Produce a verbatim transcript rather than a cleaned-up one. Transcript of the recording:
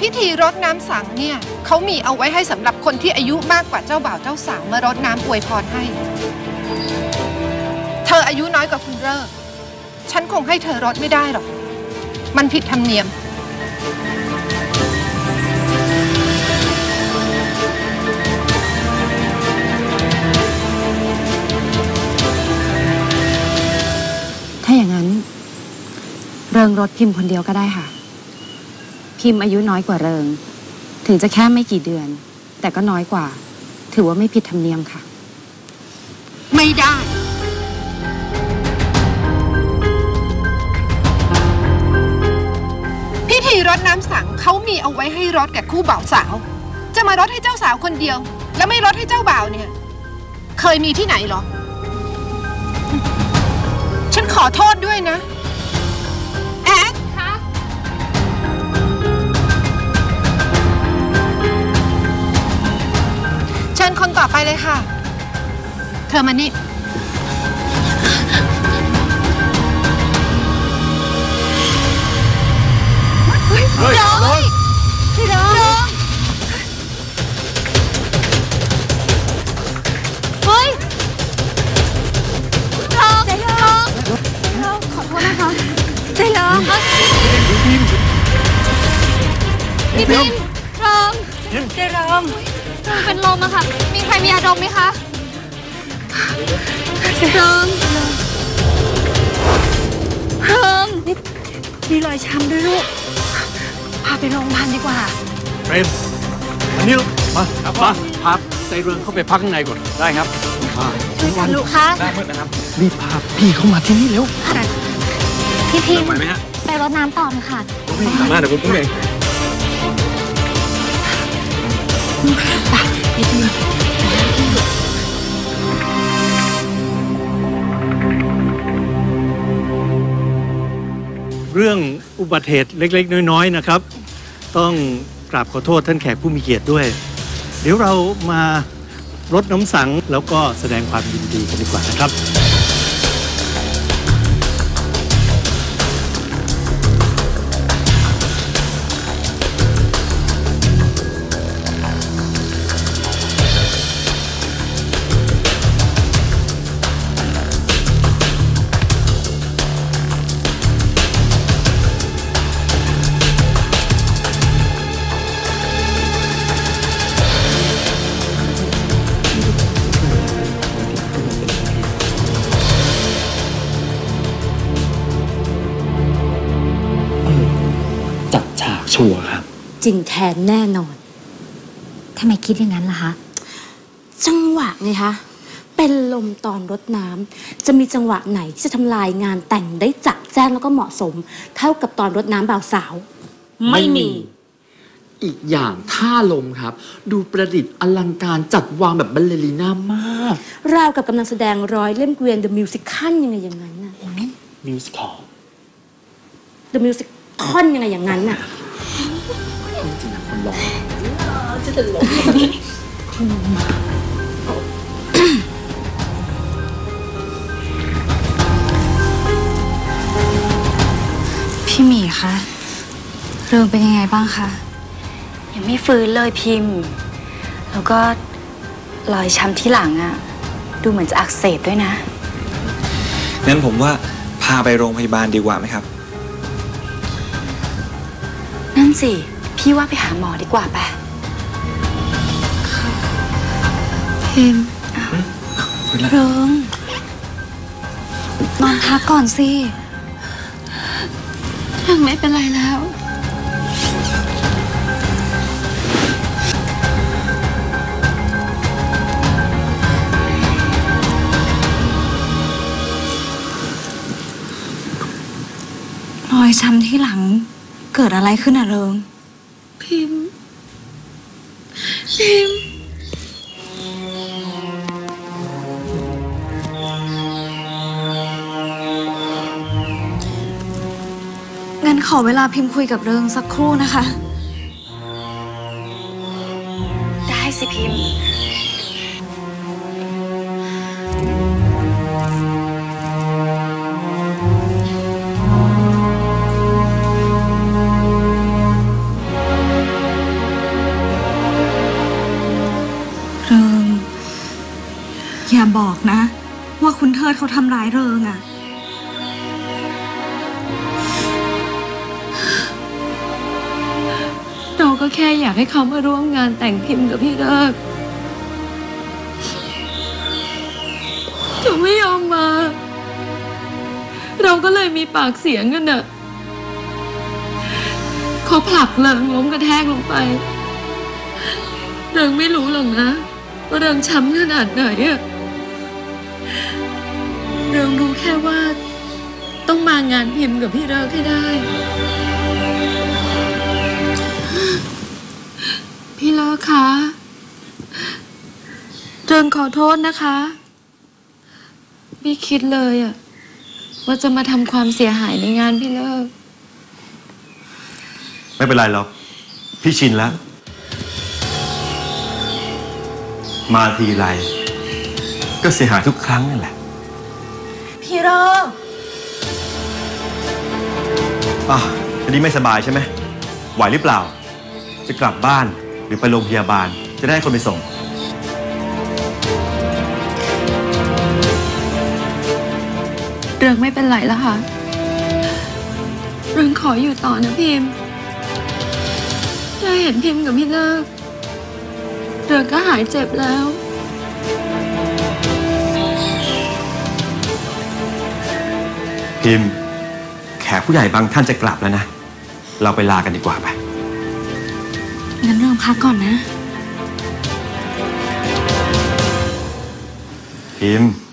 พิธีรดน้ำสังเนี่ยเขามีเอาไว้ให้สำหรับคนที่อายุมากกว่าเจ้าบ่าวเจ้าสาวมารดน้ำอวยพรให้เธออายุน้อยกว่าคุณเลิกฉันคงให้เธอรดไม่ได้หรอกมันผิดธรรมเนียมถ้าอย่างนั้นเริงรถพิมพ์คนเดียวก็ได้ค่ะพิมพ์อายุน้อยกว่าเริงถึงจะแค่ไม่กี่เดือนแต่ก็น้อยกว่าถือว่าไม่ผิดธรรมเนียมค่ะไม่ได้พิธีรดน้ำสังเขามีเอาไว้ให้รดแก่คู่บ่าวสาวจะมารดให้เจ้าสาวคนเดียวแล้วไม่รดให้เจ้าบ่าวเนี่ยเคยมีที่ไหนหรอฉันขอโทษด้วยนะแอ๊ดคะเชิญคนต่อไปเลยค่ะเธอมานี่เฮ้ยเฮ้ยเฮ้ยพี่น้องเฮ้ยน้องน้องขอโทษนะคะใจร้องพี่พิมร้องใจร้องเป็นลมอะค่ะมีใครมียาดมไหมคะร้องร้องมีรอยช้ำด้วยลูกพาไปโรงพยาบาลดีกว่าเปรมอันนี้ลูกมาครับมาพาใจเริงเข้าไปพักข้างในก่อนได้ครับมาช่วยกันลูกคะได้เมื่อนะครับรีบพาพี่เข้ามาที่นี่เร็วพี่พิมไปไหมฮะไปรดน้ำต่อเลยค่ะสามารถเดี๋ยวผมต้องเองพี่พิมเรื่องอุบัติเหตุเล็กๆน้อยๆนะครับต้องกราบขอโทษท่านแขกผู้มีเกียรติด้วยเดี๋ยวเรามารดน้ำสังแล้วก็แสดงความยินดีกันดีกว่านะครับชัวร์ครับจริงแทนแน่นอนทำไมคิดอย่างนั้นล่ะคะจังหวะไงคะเป็นลมตอนรดน้ำจะมีจังหวะไหนที่จะทำลายงานแต่งได้จัดแจ้งแล้วก็เหมาะสมเท่ากับตอนรดน้ำบ่าวสาวไม่มีอีกอย่างท่าลมครับดูประดิษฐ์อลังการจัดวางแบบบัลเลริน่ามากราวกับกำลังแสดงร้อยเล่มเกวียน The Musical ยังไงอย่างนั้นน่ะ Musical The Musical ยังไงอย่างนั้นน่ะจริงๆคนร้องจะจะหลงพี่หมีคะเรื่องเป็นยังไงบ้างคะยังไม่ฟื้นเลยพิมพ์แล้วก็รอยช้ำที่หลังอะดูเหมือนจะอักเสบด้วยนะงั้นผมว่าพาไปโรงพยาบาลดีกว่าไหมครับนั่นสิพี่ว่าไปหาหมอดีกว่าไปพิมพ์เริงนอนพักก่อนสิยังไม่เป็นไรแล้วรอยช้ำที่หลังเกิดอะไรขึ้นอะเริงพิมพ์พิมพ์งั้นขอเวลาพิมพ์คุยกับเริงสักครู่นะคะได้สิพิมพ์อย่าบอกนะ ว่าคุณเทิดเขาทำร้ายเริงอะเราก็แค่อยากให้เขามาร่วมงานแต่งพิมพ์กับพี่เลิกเขาไม่ยอมมา เราก็เลยมีปากเสียงกันน่ะเขาผลักเริงล้มกระแทกลงไปเริงไม่รู้หรอกนะว่าเริงช้ำขนาดไหนอะเริงรู้แค่ว่าต้องมางานพิมพ์กับพี่เลิกให้ได้พี่เลิกคะเริงขอโทษนะคะไม่คิดเลยอะว่าจะมาทำความเสียหายในงานพี่เลิกไม่เป็นไรหรอกพี่ชินแล้วมาทีไรก็เสียหายทุกครั้งนั่นแหละพี่เลิกอ่ะอันนี้ไม่สบายใช่ไหมไหวหรือเปล่าจะกลับบ้านหรือไปโรงพยาบาลจะได้ให้คนไปส่งเรื่องไม่เป็นไรแล้วค่ะเรื่องขออยู่ต่อนะพิมพ์ถ้าเห็นพิมพ์กับพี่เลิกเรื่องก็หายเจ็บแล้วพิมพ์แขกผู้ใหญ่บางท่านจะกลับแล้วนะเราไปลากันดีกว่าไปงั้นเรื่องพักก่อนนะพิมพ์